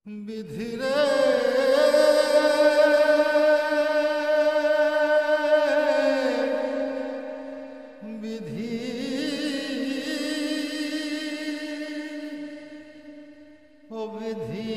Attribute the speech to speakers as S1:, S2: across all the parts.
S1: বিধিরে বিধি ও বিধি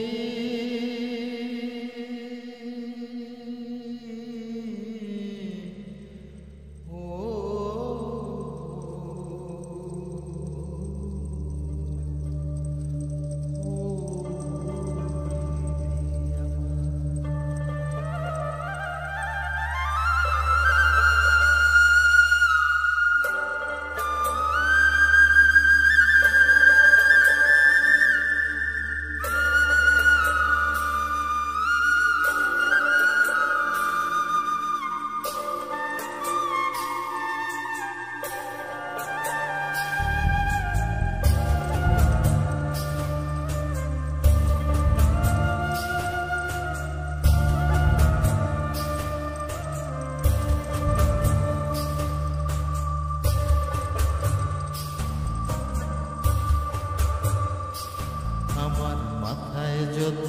S1: আমার মাথায় যত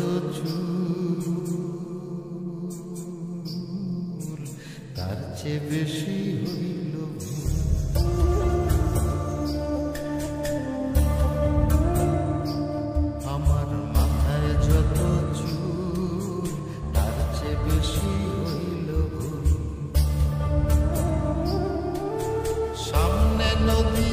S1: চুল তার চেয়ে বেশি হইল আমার মাথায় যত চুল তার চেয়ে বেশি হইল সামনে নদী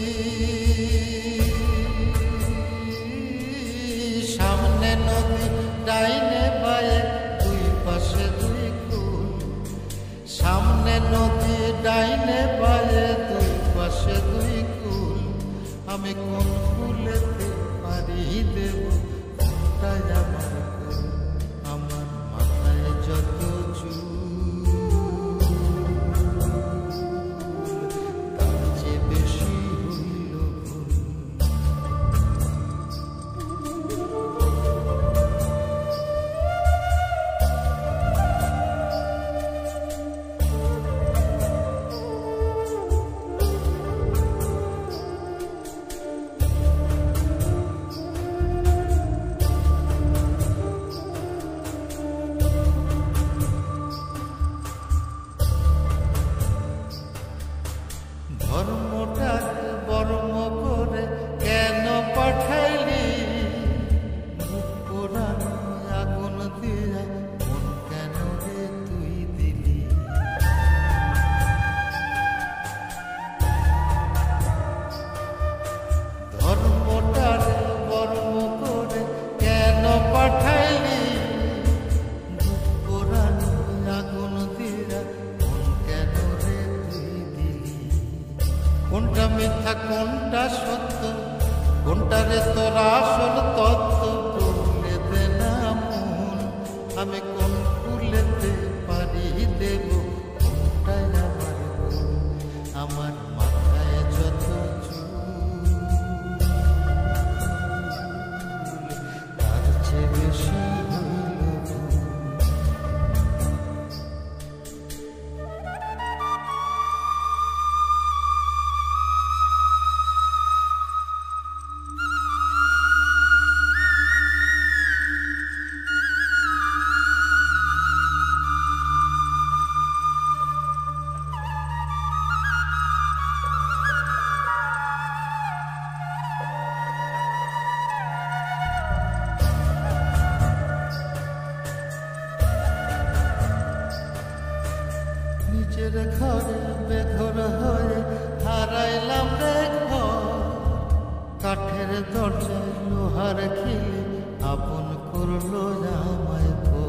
S1: সামনে নদী ডাইনে বায়ে দুই পাশে দুই কুল সামনে নদী ডাইনে বায়ে দুই পাশে দুই কুল আমি কোন ফুলেতে পারি দেব তাই আমার কুল আমার মাথায় যত চুল তার চেয়ে বেশি হইল ভুল ধর্মটাকে বর্ম করে কেন পাঠাইলি মুখ পোড়ানো আগুন দিয়া মন কেন রে তুই দিলি ধর্মটাকে বর্ম করে কেন পাঠাইলি মুখ পোড়ানো আগুন দিয়া মন কেন রে তুই দিলি কোনটা মিথ্যা কোনটা সত্য কোনটা রে তোর আসল তত্ত্ব বলে দে না মন আমি কোন ফুলেতে পারি দেব কোনটাই আমার গুণ আমার মাথায় যত চুল তার চেয়ে বেশি হইল ভুল নিজের ঘরে বেঘর হয়ে হারাইলাম রে ঘর কাঠের দরজায় লোহার খিলে আপন করলো আমায়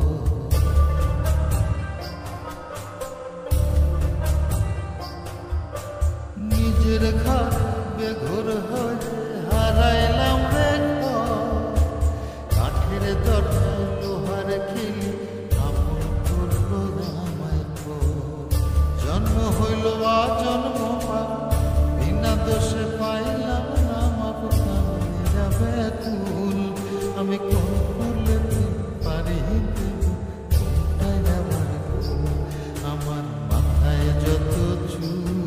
S1: নিজের ঘরে বেঘর হয়ে হারাইলাম রে ঘর কাঠের দরজায় লোহার খিলে আপন করলো আমায় জন্ম হইল বা জন্ম বিনা দোষে পাইলাম না মাবু কামে যাবে কুল আমি কোন ফুলেতে পারি দেব কোনটাই আমার কুল আমার মাথায় যত চুল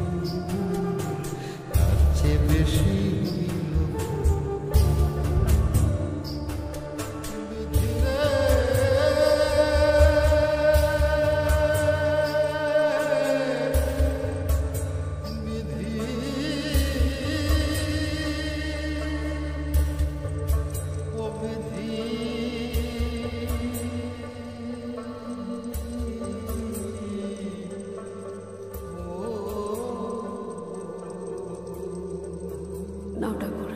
S1: তার চেয়ে বেশি হইল
S2: নাও ঠাকুর।